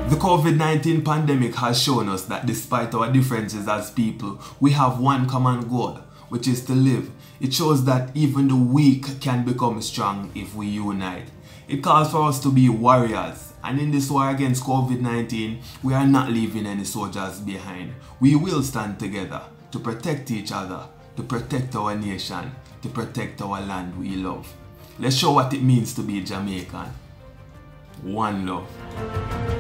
The COVID-19 pandemic has shown us that despite our differences as people, we have one common goal, which is to live. It shows that even the weak can become strong if we unite. It calls for us to be warriors, and in this war against COVID-19, we are not leaving any soldiers behind. We will stand together to protect each other, to protect our nation, to protect our land we love. Let's show what it means to be Jamaican. One love.